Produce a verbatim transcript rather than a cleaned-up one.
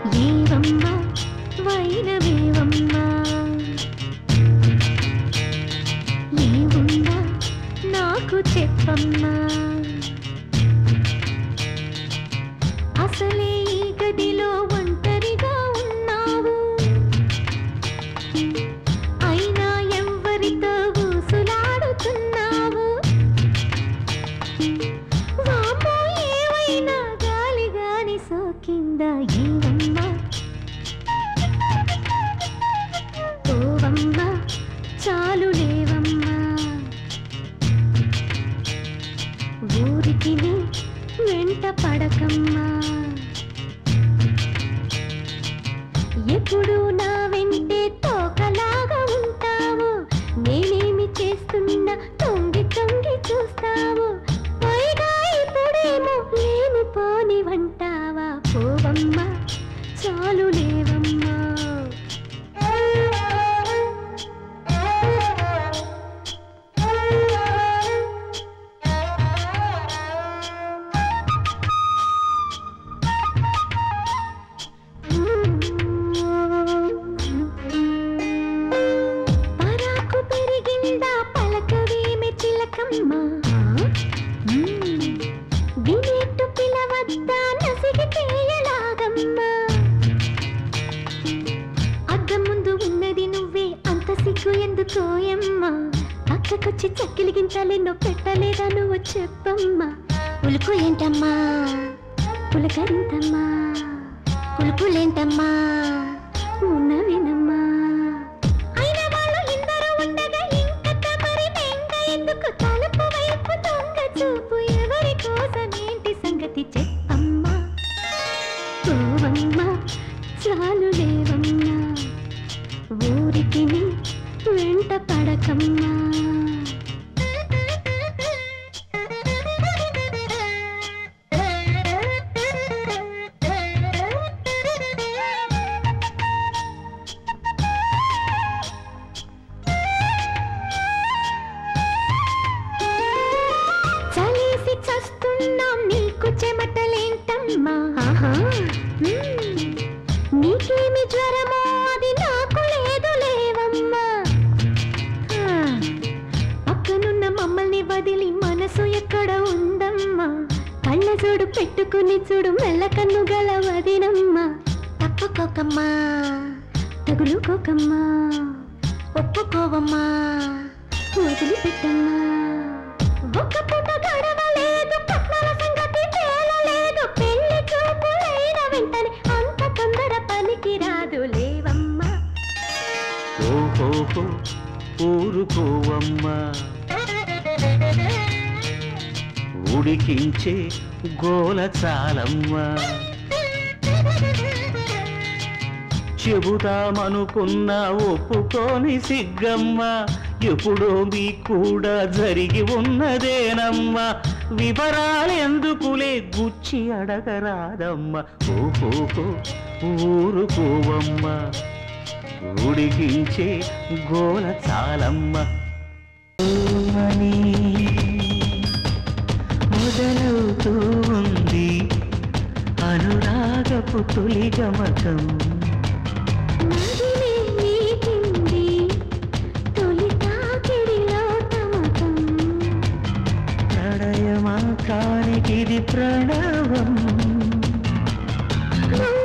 ఏవమ్మా వైనవేవమ్మా ఏవుందా నాకు చెప్పమ్మా అసలే ఈ గదిలో ఒంటరిగా ఉన్నావు అయినా ఎవ్వరితో ఊసులాడుతున్నావు వామ్మో ఏవైనా గాలి గాని సోకిందా ఏవమ్మా ఓవమ్మా చాలు లేవమ్మా ఊరికి వెంట పడకమ్మా ఎప్పుడు నా వెంటే తోకలాగా ఉంటావు నేనేమి చేస్తున్నా తొంగి తొంగి చూస్తావు పైగా ఇప్పుడేమో లేని పోని వంటావా పోవమ్మా చాలు లేవమ్మా వినేట్టు పిలవద్దా నసిగితేయలాగమ్మా అద్దం ముందు ఉన్నది నువ్వే అంత సిగ్గు ఎందుకోయమ్మా పక్కకొచ్చి చక్కిలిగించాలెన్నో పెట్టలేదా నువ్వు చెప్పమ్మా పులుపు ఏంటమ్మా పులకరింతమ్మా పులుపులేంటమ్మా ఉన్నవేనమ్మా అయిన వాళ్ళు ఇందరూ ఉండగా ఇంకత మరి మెంగ ఎందుకు తలుపు వైపు దొంగ చూపు ఎవరి కోసం ఏంటి సంగతి చెప్పమ్మా పోవమ్మా చాలు లేవమ్మా ఊరికి వెంట పడకమ్మా చస్తున్నాం నీకు చెమటలేంటమ్మా నీకేమి జ్వరమో అది నాకు లేదు లేవమ్మా పక్కనున్న మమ్మల్ని వదిలి మనసు ఎక్కడ ఉందమ్మా కళ్ళ చూడు పెట్టుకుని చూడు మెల్లకన్ను గల వదినమ్మా తప్పుకోకమ్మా తగులుకోకమ్మా ఒప్పుకోవమ్మా వదిలిపెట్టమ్మా ఒక్క పూట గడవలేదు పట్నాల సంగతి తేలలేదు పెళ్లి చూపులైన వెంటనే అంత తొందర పనికి రాదు లేవమ్మా ఓహోహో ఊరుకోవమ్మా ఉడికించే గోల చాలమ్మా చెబుతామనుకున్నా ఒప్పుకోని సిగ్గమ్మా ఎప్పుడో మీ కూడా జరిగి ఉన్నదేనమ్మా వివరాలెందుకులే గుచ్చి అడగరాదమ్మా ఓహోహో ఊరుకోవమ్మా ఉడికించే గోల చాలమ్మా మొదలవుతూ ఉంది అనురాగపు తొలి గమకం ప్రణయమా కానికిది ప్రణవం